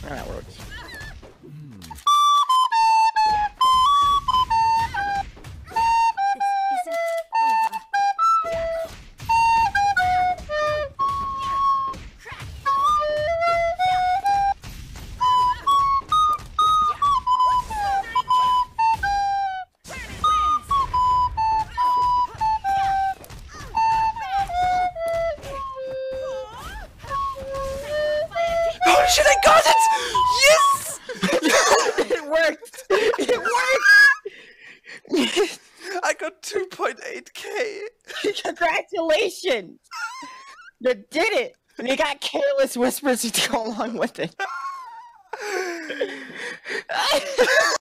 That works. Holy shit, I got it! Yes! It worked! It worked! I got 2.8k. Congratulations! You did it! And you got Careless Whispers to go along with it.